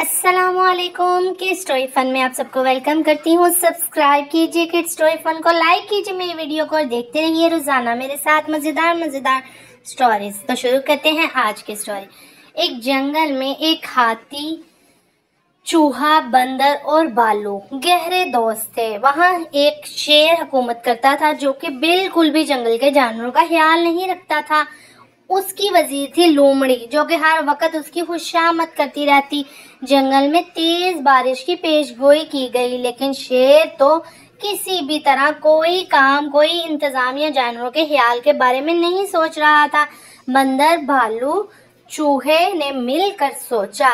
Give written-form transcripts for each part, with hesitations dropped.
अस्सलामुअलैकुम kid story fun में आप सबको वेलकम करती हूँ। सब्सक्राइब कीजिए किड स्टोरी फन को, लाइक कीजिए मेरी वीडियो को और देखते रहिए रोजाना मेरे साथ मजेदार स्टोरीज। तो शुरू करते हैं आज की स्टोरी। एक जंगल में एक हाथी, चूहा, बंदर और भालू गहरे दोस्त थे। वहाँ एक शेर हुकूमत करता था जो कि बिल्कुल भी जंगल के जानवरों का ख्याल नहीं रखता था। उसकी वजीर थी लोमड़ी, जो कि हर वक्त उसकी खुशामद करती रहती। जंगल में तेज बारिश की पेशगोई की गई, लेकिन शेर तो किसी भी तरह कोई काम, कोई इंतजाम या जानवरों के ख्याल के बारे में नहीं सोच रहा था। बंदर, भालू, चूहे ने मिलकर सोचा,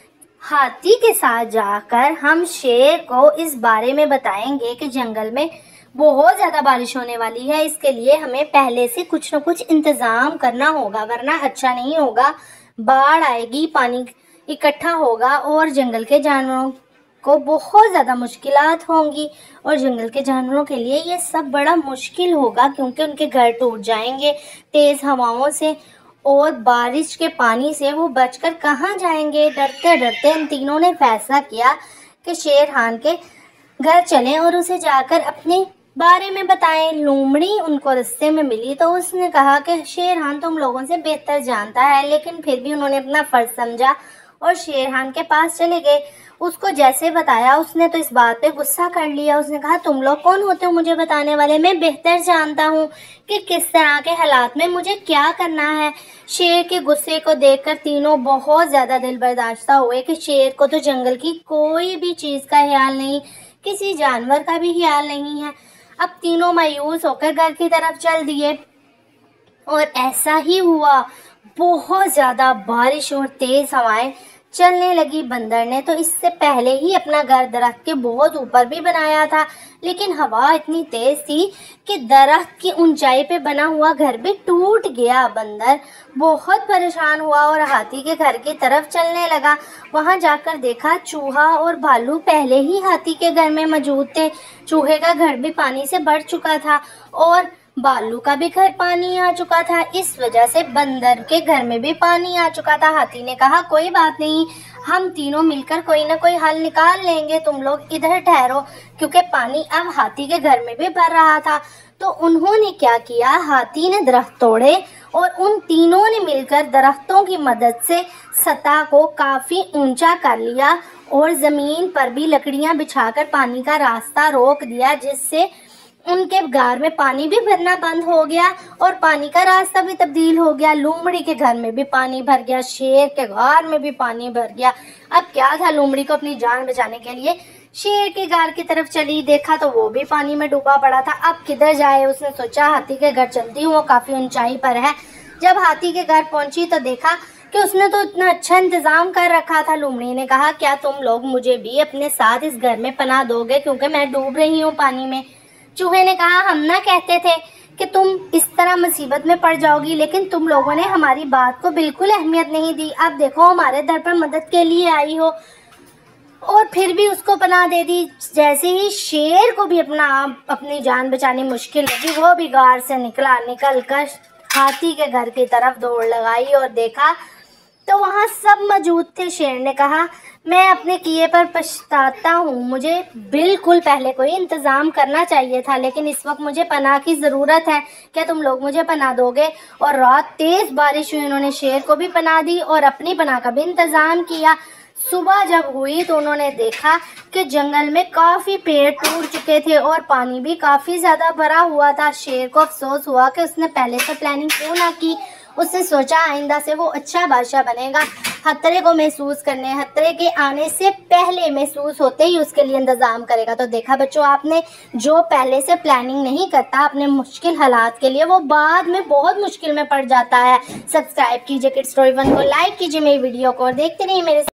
हाथी के साथ जाकर हम शेर को इस बारे में बताएंगे कि जंगल में बहुत ज्यादा बारिश होने वाली है। इसके लिए हमें पहले से कुछ न कुछ इंतजाम करना होगा, वरना अच्छा नहीं होगा। बाढ़ आएगी, पानी इकट्ठा होगा और जंगल के जानवरों को बहुत ज्यादा मुश्किलात होंगी और जंगल के जानवरों के लिए ये सब बड़ा मुश्किल होगा, क्योंकि उनके घर टूट जाएंगे तेज हवाओं से और बारिश के पानी से वो बचकर कहाँ जाएंगे। डरते डरते इन तीनों ने फैसला किया कि शेर खान के घर चलें और उसे जाकर अपने बारे में बताएं। लोमड़ी उनको रास्ते में मिली तो उसने कहा कि शेर खान तुम लोगों से बेहतर जानता है, लेकिन फिर भी उन्होंने अपना फर्ज समझा और शेर खान के पास चले गए। उसको जैसे बताया उसने तो इस बात पे गुस्सा कर लिया। उसने कहा, तुम लोग कौन होते हो मुझे बताने वाले? मैं बेहतर जानता हूँ कि किस तरह के हालात में मुझे क्या करना है। शेर के गुस्से को देखकर तीनों बहुत ज्यादा दिल बर्दाश्ता हुए कि शेर को तो जंगल की कोई भी चीज का ख्याल नहीं, किसी जानवर का भी ख्याल नहीं है। अब तीनों मायूस होकर घर की तरफ चल दिए और ऐसा ही हुआ। बहुत ज्यादा बारिश और तेज हवाएं चलने लगी। बंदर ने तो इससे पहले ही अपना घर दरख्त के बहुत ऊपर भी बनाया था, लेकिन हवा इतनी तेज थी कि दरख्त की ऊंचाई पे बना हुआ घर भी टूट गया। बंदर बहुत परेशान हुआ और हाथी के घर की तरफ चलने लगा। वहां जाकर देखा चूहा और भालू पहले ही हाथी के घर में मौजूद थे। चूहे का घर भी पानी से भर चुका था और भालू का भी घर पानी आ चुका था। इस वजह से बंदर के घर में भी पानी आ चुका था। हाथी ने कहा, कोई बात नहीं, हम तीनों मिलकर कोई ना कोई हल निकाल लेंगे, तुम लोग इधर ठहरो, क्योंकि पानी अब हाथी के घर में भी भर रहा था। तो उन्होंने क्या किया, हाथी ने दरख्त तोड़े और उन तीनों ने मिलकर दरख्तों की मदद से सतह को काफी ऊंचा कर लिया और जमीन पर भी लकड़ियां बिछाकर पानी का रास्ता रोक दिया, जिससे उनके घर में पानी भी भरना बंद हो गया और पानी का रास्ता भी तब्दील हो गया। लोमड़ी के घर में भी पानी भर गया, शेर के घर में भी पानी भर गया। अब क्या था, लोमड़ी को अपनी जान बचाने के लिए शेर के घर की तरफ चली। देखा तो वो भी पानी में डूबा पड़ा था। अब किधर जाए, उसने सोचा हाथी के घर चलती हूँ, वो काफी ऊंचाई पर है। जब हाथी के घर पहुंची तो देखा कि उसने तो इतना अच्छा इंतजाम कर रखा था। लोमड़ी ने कहा, क्या तुम लोग मुझे भी अपने साथ इस घर में पनाह दोगे, क्योंकि मैं डूब रही हूँ पानी में। चूहे ने कहा, हम ना कहते थे कि तुम इस तरह मुसीबत में पड़ जाओगी, लेकिन तुम लोगों ने हमारी बात को बिल्कुल अहमियत नहीं दी। अब देखो हमारे दर पर मदद के लिए आई हो और फिर भी उसको पनाह दे दी। जैसे ही शेर को भी अपनी जान बचानी मुश्किल लगी, वो भी गार से निकल कर हाथी के घर की तरफ दौड़ लगाई और देखा तो वहाँ सब मौजूद थे। शेर ने कहा, मैं अपने किए पर पछताता हूँ, मुझे बिल्कुल पहले कोई इंतजाम करना चाहिए था, लेकिन इस वक्त मुझे पनाह की ज़रूरत है। क्या तुम लोग मुझे पनाह दोगे? और रात तेज़ बारिश हुई, उन्होंने शेर को भी पनाह दी और अपनी पनाह का भी इंतज़ाम किया। सुबह जब हुई तो उन्होंने देखा कि जंगल में काफ़ी पेड़ टूट चुके थे और पानी भी काफ़ी ज़्यादा भरा हुआ था। शेर को अफसोस हुआ कि उसने पहले से प्लानिंग क्यों ना की। उसने सोचा आइंदा से वो अच्छा बादशाह बनेगा। खतरे को महसूस करने, खतरे के आने से पहले महसूस होते ही उसके लिए इंतजाम करेगा। तो देखा बच्चों, आपने जो पहले से प्लानिंग नहीं करता अपने मुश्किल हालात के लिए, वो बाद में बहुत मुश्किल में पड़ जाता है। सब्सक्राइब कीजिए किड स्टोरी फन को, लाइक कीजिए मेरी वीडियो को और देखते रहिए मेरे